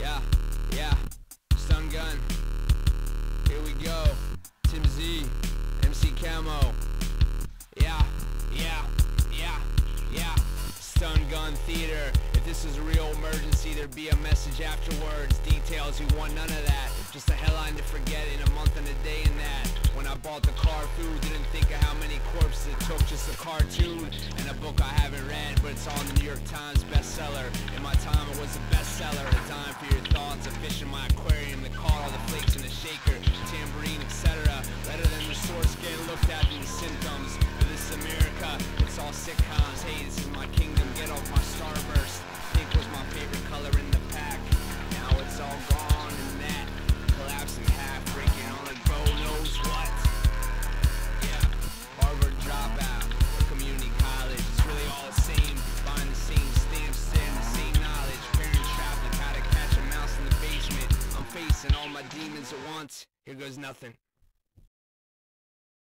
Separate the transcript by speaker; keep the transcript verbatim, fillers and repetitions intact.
Speaker 1: Yeah, yeah, Stun Gun. Here we go. Tim Z, M C Camo. Yeah, yeah, yeah, yeah. Stun Gun Theater. If this is a real emergency, there'd be a message afterwards. Details, you want none of that. Just a headline to forget in a month and a day in that. When I bought the car through, didn't think of how many corpses it took. Just a cartoon and a book I haven't read, but it's on the New York Times bestseller. In my time, it was a bestseller. A time for your thoughts, a fish in my aquarium that caught all the flakes in a shaker, tambourine, et cetera. Better than the source getting looked at than the symptoms. For this is America, it's all sitcoms. Hey, this is my kingdom. Get off my starburst. Pink was my favorite color in the pack. Now it's all gone and that collapsing half, breaking on like bro knows what. Yeah, Harvard dropout or community college, it's really all the same. Buying the same stamps, saying the same knowledge. Parents trapped like how to catch a mouse in the basement. I'm facing all my demons at once. Here goes nothing.